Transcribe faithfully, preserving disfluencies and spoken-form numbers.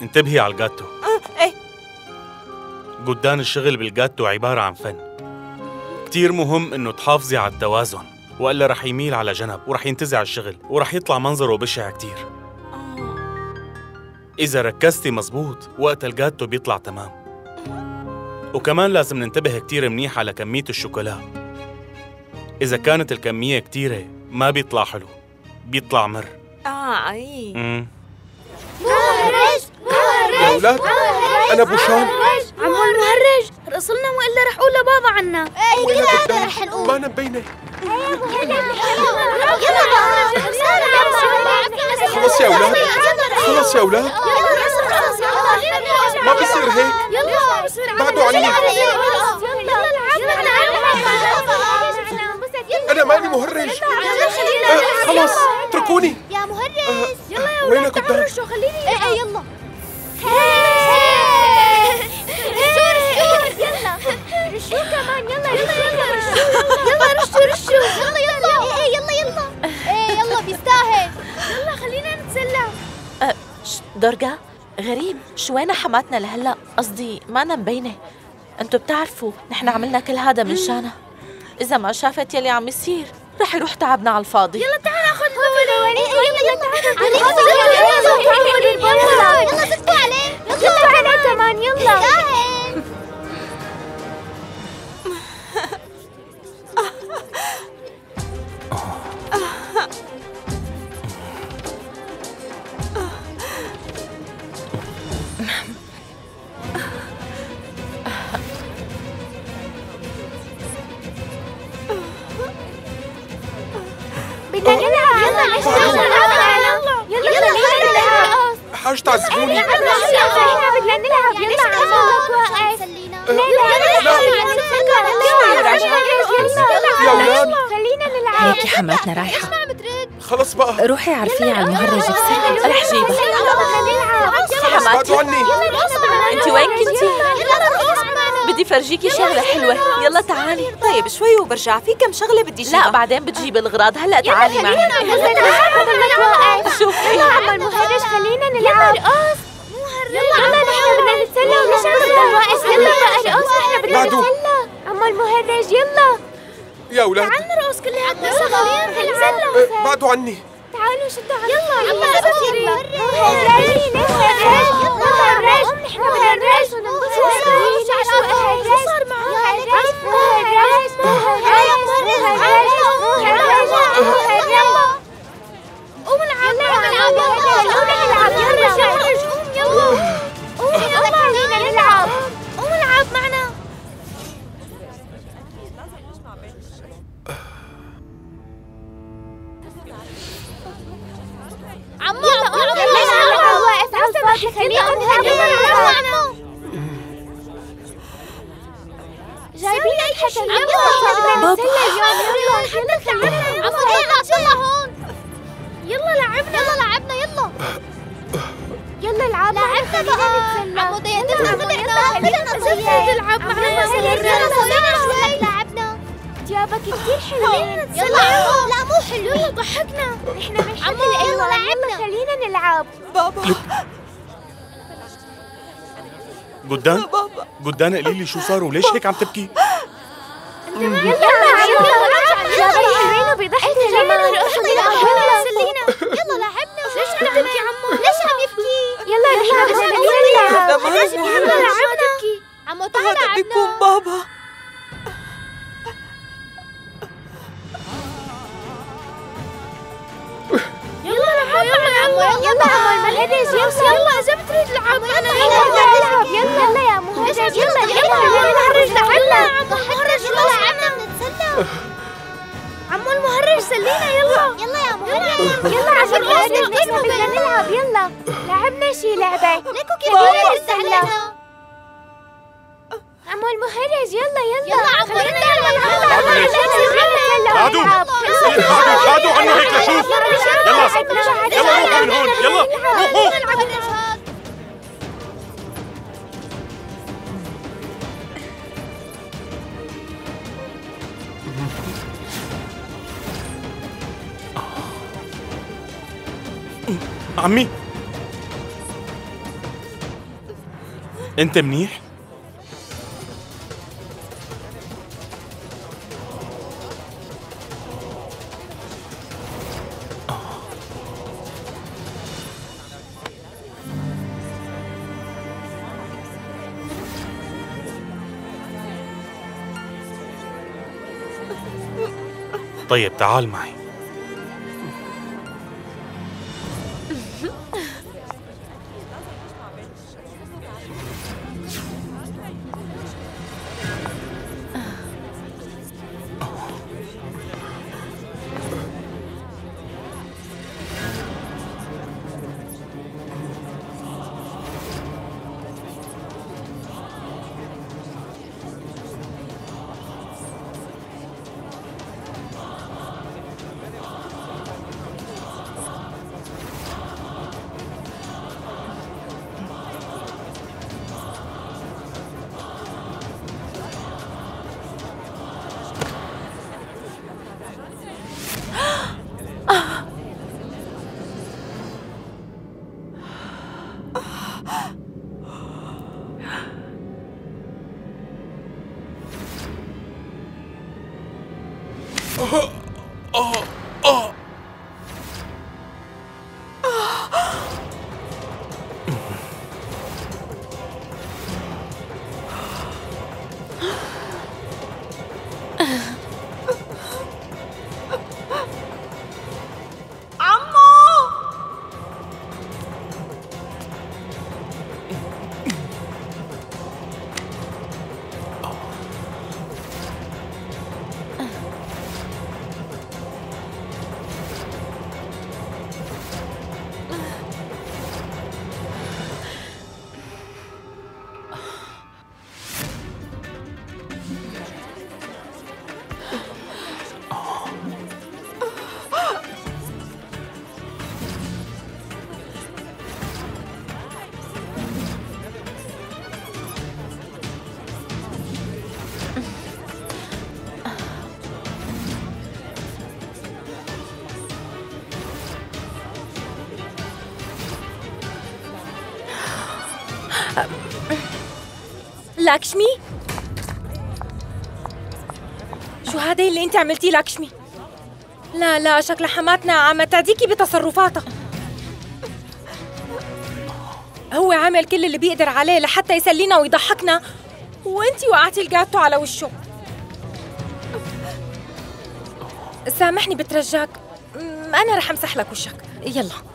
انتبهي على الجاتو. اه ايه جدان الشغل بالجاتو عبارة عن فن. كتير مهم إنه تحافظي على التوازن، وإلا رح يميل على جنب ورح ينتزع الشغل ورح يطلع منظره بشع كتير. إذا ركزتي مزبوط وقت الجاتو بيطلع تمام. وكمان لازم ننتبه كتير منيح على كمية الشوكولا. إذا كانت الكمية كتيرة ما بيطلع حلو، بيطلع مر. اه اي مم. مهرج مهرج يا أولاد أنا بوشان. عمو المهرج رقصلنا وإلا رح أقول لبابا عنا. ايه كده كده رح نقول. ما نبينا. خلص يا أولاد، خلص يا أولاد، ما بصير هيك. بعدوا عني. أنا ماني مهرج. أه خلص اتركوني. يا مهرج يلا يا أولاد وينك قدام؟ خليني. ايه ايه يلا. يلا رشوا كمان. يلا يلا يلا رشوا رشوا. يلا يلا ايه يلا يلا ايه يلا بيستاهل. يلا خلينا نتسلى. أه درجة غريب، شو وين حماتنا لهلا؟ قصدي ما مبينة. انتو بتعرفوا نحن عملنا كل هذا من شانها. إذا ما شافت يلي عم يصير رح يروح تعبنا على الفاضي. يلا تعال ناخذ بولة. يلا تعال يلا زتوا عليه. يلا عليه كمان. يلا بدنا نلعب. يلا يلا يلا يلا حاج تعذبوني. احنا بدنا نلعب. يلا يا أولاد خلينا نلعب. هيك حماتنا رايحة. خلص بقى. روحي عرفيه على المهرج بسرعة رح جيبها. خلص بعدوا عني. انتي وين كنتي؟ بدي فرجيكي شغلة حلوة. يلا تعالي. طيب شوي وبرجع، في كم شغلة بدي شيلها. لا بعدين بتجيب الغراض، هلا تعالي معي. شوفي يلا عم المهرج خلينا نلعب. رقص يلا عم نحن بدنا نتسلى ونشرب واقف. يلا بقى رقص نحن بدنا نتسلى. عم المهرج يلا يا أولاد تعال نرقص كلياتنا. خلينا نتسلى. أه بعدوا عني. تعالوا شدوا على يلا يلا صفري. مهرج مهرج مهرج نحن بدنا نرقص وننبسط. شو صار معه؟ مهرج مهرج مهرج مهرج. يلا قوم نلعب. نلعب يلا قوم نلعب. يلا مهرج قوم يلا قوم يلا خلينا نلعب. قوم نلعب معنا. عمو عمو عمو واقف على الفاضي. خلينا نلعب. جايبين اي حدا. يلا بدنا نتسلى اليوم. يلا تعالوا. عمو يلا يلا هون. يلا لعبنا. يلا لعبنا. يلا يلا العب. لعبنا بقى. عمو ضيعنا. خلينا نلعب معنا. يلا صلينا. لعبنا. ديابك كثير حلو. يلا عمو. لا مو حلو. يلا ضحكنا. نحن بنحب الألوان. يلا لعبنا. خلينا نلعب. بابا جدان جدان قولي لي شو صار وليش هيك عم تبكي؟ يلا يلا ديابك حلوين وبيضحكوا. يلا نرقصوا. يلا سلينا. يلا لعبنا. ليش عم تبكي عمو؟ ليش عم يبكي؟ يلا نحن بدنا نلعب. ليش يلا لعبنا. عمو تعال هذا لعبنا. بيكون بابا. يلا لعب. يلا عمو. يلا عمو المهرج. يلا يلا اذا بتريد تلعب معنا. يلا نلعب. يلا يلا يا مهرج. يلا يلا المهرج لعبنا. عمو المهرج يلا لعبنا بنتسلى. عمو المهرج سلينا. يلا يلا يا مهرج. يلا عشان المهرج نحن بدنا نلعب. يلا لعبنا شي لعبة. ليكو كيف نتسلى. عمو المهرج يلا يلا. يلا عمو بعدوا بعدوا بعدوا عنه هيك لشوف. يلا يلا روحوا من هون. يلا روحوا. عمي انت منيح؟ طيب تعال معي. لاكشمي؟ شو هذا اللي انت عملتيه لاكشمي؟ لا لا، شكل حماتنا عم تعديكي بتصرفاتها. هو عامل كل اللي بيقدر عليه لحتى يسلينا ويضحكنا، وانتي وقعتي الجاتو على وشه. سامحني بترجاك، انا رح امسح لك وشك. يلا